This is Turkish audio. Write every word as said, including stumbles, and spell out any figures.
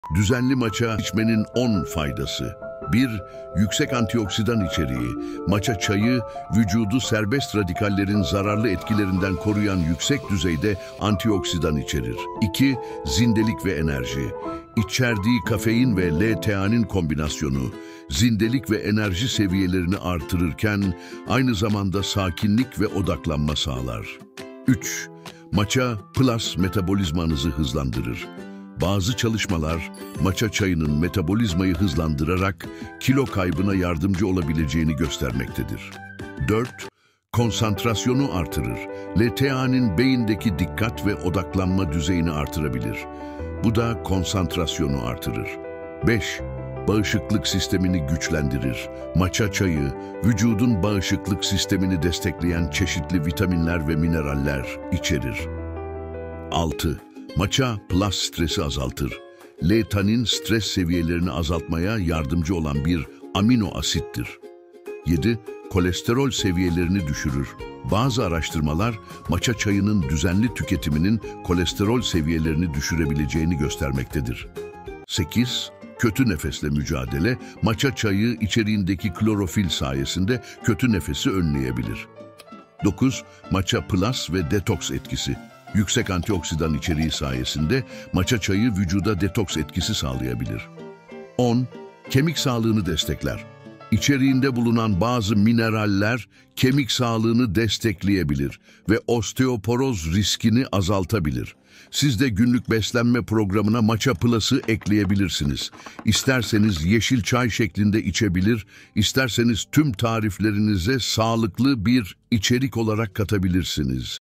Düzenli matcha içmenin on faydası. bir Yüksek antioksidan içeriği. Matcha çayı, vücudu serbest radikallerin zararlı etkilerinden koruyan yüksek düzeyde antioksidan içerir. iki Zindelik ve enerji. İçerdiği kafein ve L-teanin kombinasyonu, zindelik ve enerji seviyelerini artırırken aynı zamanda sakinlik ve odaklanma sağlar. üç Matcha Plus metabolizmanızı hızlandırır. Bazı çalışmalar, matcha çayının metabolizmayı hızlandırarak kilo kaybına yardımcı olabileceğini göstermektedir. dört Konsantrasyonu artırır. L-teanin beyindeki dikkat ve odaklanma düzeyini artırabilir. Bu da konsantrasyonu artırır. beş Bağışıklık sistemini güçlendirir. Matcha çayı, vücudun bağışıklık sistemini destekleyen çeşitli vitaminler ve mineraller içerir. altı Matcha Plus stresi azaltır. L-tanin stres seviyelerini azaltmaya yardımcı olan bir amino asittir. yedi Kolesterol seviyelerini düşürür. Bazı araştırmalar matcha çayının düzenli tüketiminin kolesterol seviyelerini düşürebileceğini göstermektedir. sekiz Kötü nefesle mücadele, matcha çayı içeriğindeki klorofil sayesinde kötü nefesi önleyebilir. dokuz Matcha Plus ve detoks etkisi. Yüksek antioksidan içeriği sayesinde matcha çayı vücuda detoks etkisi sağlayabilir. on Kemik sağlığını destekler. İçeriğinde bulunan bazı mineraller kemik sağlığını destekleyebilir ve osteoporoz riskini azaltabilir. Siz de günlük beslenme programına Matcha Plus'ı ekleyebilirsiniz. İsterseniz yeşil çay şeklinde içebilir, isterseniz tüm tariflerinize sağlıklı bir içerik olarak katabilirsiniz.